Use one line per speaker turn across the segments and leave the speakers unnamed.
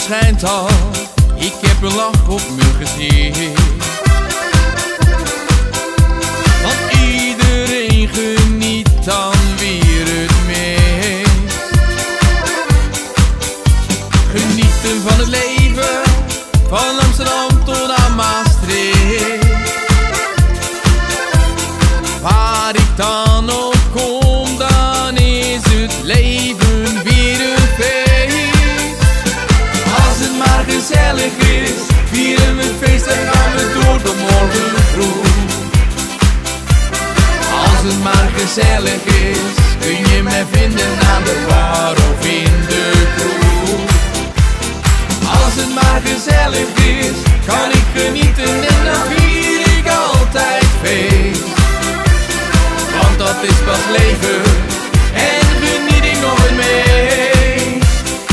schijnt al, ik heb een lach op mijn gezicht. Want iedereen geniet dan weer het meest. Genieten van het leven, van Amsterdam tot aan Maastricht. Waar ik dan ook kom, dan is het leven weer een feest. Als het maar gezellig is, vieren we het feest en gaan we door tot morgen vroeg. Als het maar gezellig is, kun je mij vinden aan de bar of in de kroeg. Als het maar gezellig is, kan ik genieten en dan vier ik altijd feest. Want dat is pas leven en geniet ik nog het meest.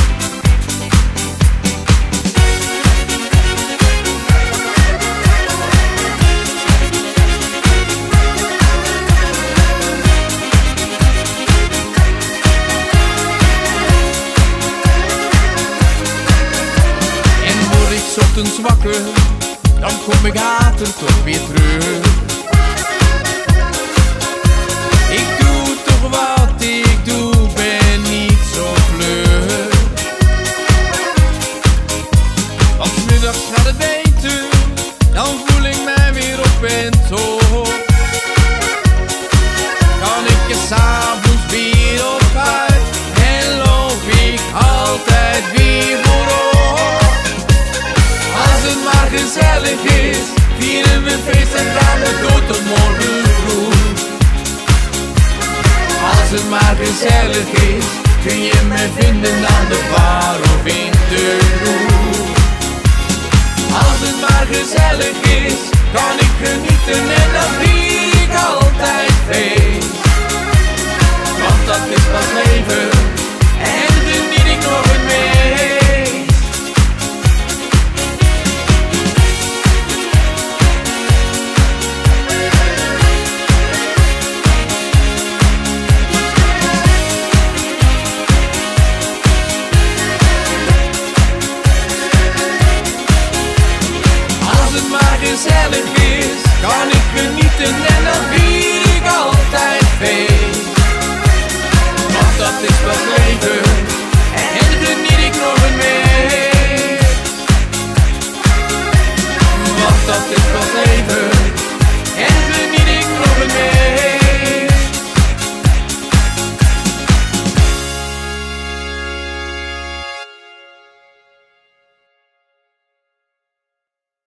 En word ik 's ochtends wakker, dan kom ik hatend toch weer terug. Ik doe toch wat ik doe, ben niet zo vlug. Want 's middags gaat het beter, dan voel ik mij weer op en top. Kan ik er 's avonds weer op uit en loop ik altijd weer voorop. Als het maar gezellig is, vieren we feest en gaan we door tot morgen vroeg. Als het maar gezellig is, kun je me vinden aan de bar of in de kroeg. Als het maar gezellig is, kan ik genieten en dan vier ik altijd feest. Want dat is pas leven en geniet ik nog het meest. Als het maar gezellig is, kan ik genieten en dan